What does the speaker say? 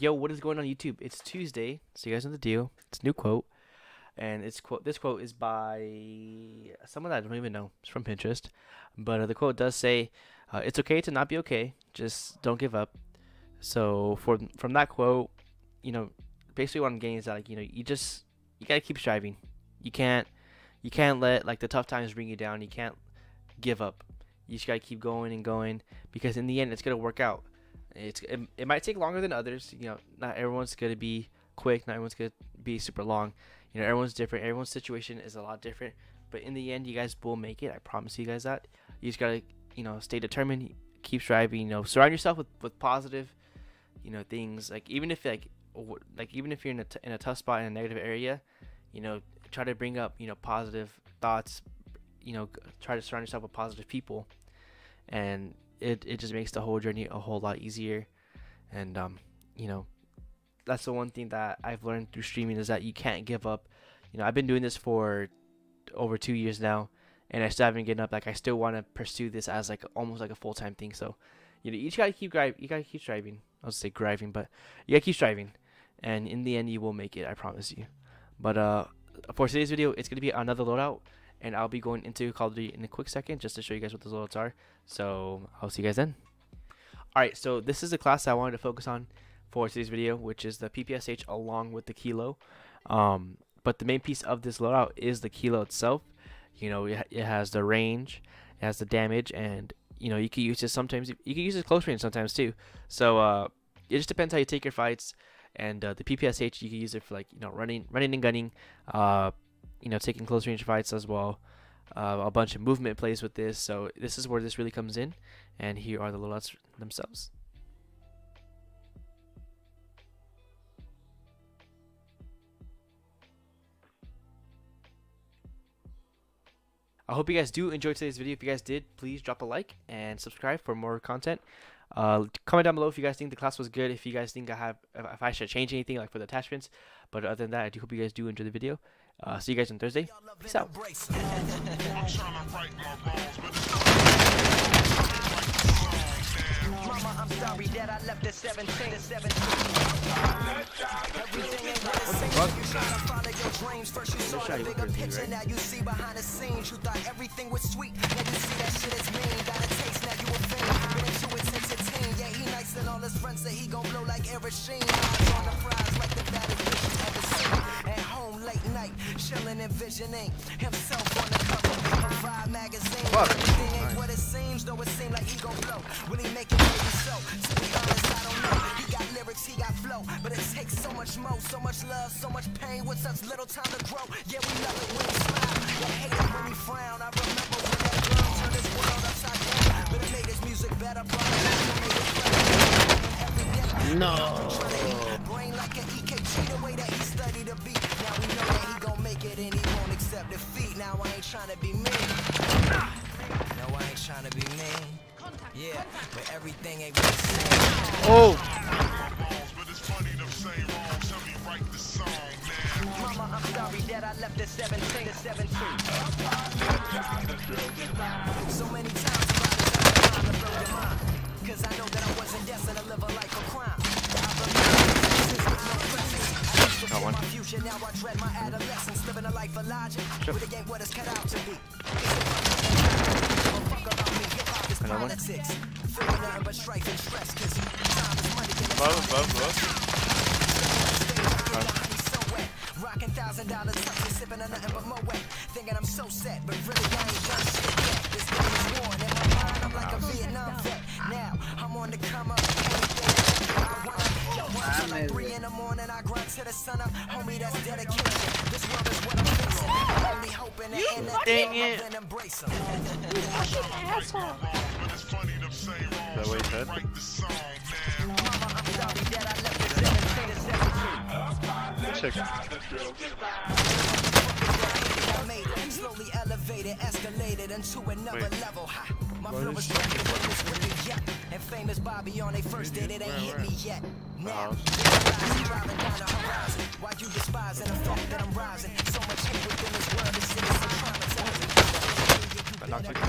Yo, what is going on YouTube? It's Tuesday, so you guys know the deal. It's a new quote, and this quote is by someone that I don't even know. It's from Pinterest, but the quote does say, "It's okay to not be okay. Just don't give up." So from that quote, basically what I'm getting is that you gotta keep striving. You can't let the tough times bring you down. You can't give up. You just gotta keep going and going, because in the end it's gonna work out. It might take longer than others. Not everyone's gonna be quick. Not everyone's gonna be super long. Everyone's different. Everyone's situation is a lot different. But in the end, you guys will make it. I promise you guys that. You just gotta stay determined. Keep striving. Surround yourself with positive things. Even if even if you're in a tough spot in a negative area, try to bring up positive thoughts. Try to surround yourself with positive people, and it just makes the whole journey a whole lot easier. And that's the one thing that I've learned through streaming, is that you can't give up. I've been doing this for over 2 years now, and I still haven't given up. I still want to pursue this as almost like a full-time thing. So you just gotta keep striving. I was say grinding, but you gotta keep striving, and in the end you will make it, I promise you. But for today's video, it's gonna be another loadout, and I'll be going into Call of Duty in a quick second just to show you guys what those loadouts are. So I'll see you guys then. Alright, so this is the class I wanted to focus on for today's video, which is the PPSH along with the Kilo. But the main piece of this loadout is the Kilo itself. It has the range, it has the damage, and you can use it sometimes. You can use it close range sometimes too. So it just depends how you take your fights. And the PPSH, you can use it for running and gunning, taking close range fights as well. A bunch of movement plays with this. So this is where this really comes in. And here are the loadouts themselves. I hope you guys do enjoy today's video. If you guys did, please drop a like and subscribe for more content. Comment down below if you guys think the class was good, if you guys think if I should change anything for the attachments. But other than that, I do hope you guys do enjoy the video. See you guys on Thursday. Peace out. Mama, I'm sorry that I left at 17. Everything ain't what it seems. You try to follow your dreams. First you saw the bigger picture, now you see behind the scenes. You thought everything was sweet, now you see that shit is mean. Got a taste, now you a fiend. Been into it since a teen. Yeah, he nice and all his friends say he gon' blow like Eric Sheen. Eyes on the prize like the baddest bitch you ever seen. At home late night, chilling and visioning himself on the cover of Vibe magazine. Everything ain't what it seems, though it seems like he gon' blow. Will he make it? Maybe so. To be honest, I don't know. He got lyrics, he got flow, but it takes so much more, so much love, so much pain with such little time to grow. Yeah, we love it when he smile, we hate it when he frown. I remember when that girl turned his world upside down, but it made his music better. No. Brain like an EKG, the way that he studied the beat. Now we know that he gon' make it and he won't accept defeat. Now I ain't trying to be mean. No, I ain't trying to be mean. Yeah, but everything ain't what it seems. Oh! Mama, I'm sorry that I left at 17. So many times I'm trying to blow your mind, cause I know that I wasn't destined to live a life of crime. I remember my future, now I dread my adolescence, living a life of logic, with it ain't what it's cut out to be. Politics, feeling nothing but strife and stress, cause time is money. Rocking $1,000 touches, sipping on nothing but Moet, thinking I'm so set, but really I ain't done shit yet. This game is worn in my mind, I'm like a Vietnam vet. Now I'm on the come up, anything I wanna. Till like 3 in the morning, I grind to the sun up. Homie, that's dedication. This world is what I'm facing. Only hoping to end that game and embrace them. Asshole. Is that what he said? Slowly elevated, escalated into another level. My flow is and famous Bobby on a first date, it ain't hit me yet. Now, driving down the horizon. Why you despising the fact that I'm rising? So much hate within this world, this city so traumatizing.